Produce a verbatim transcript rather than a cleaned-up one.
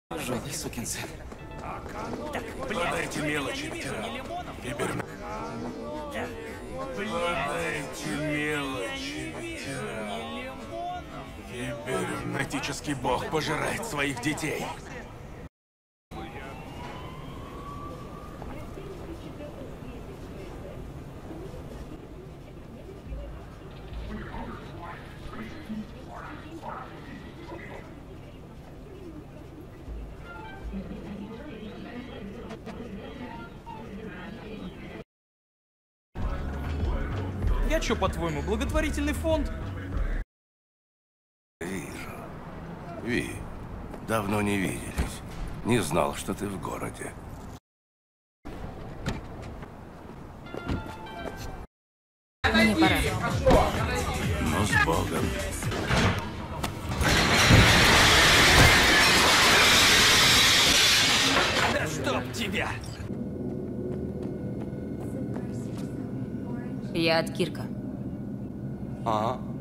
Жёлтый сукин сын. Подайте мелочи, ветеран. Киберн... Подайте мелочи, ветеран. Кибернетический бог пожирает своих детей. Я чё, по-твоему, благотворительный фонд? Вижу. Ви, давно не виделись. Не знал, что ты в городе. Мне пора. Ну, с Богом. Да чтоб тебя! Я от Кирка. А?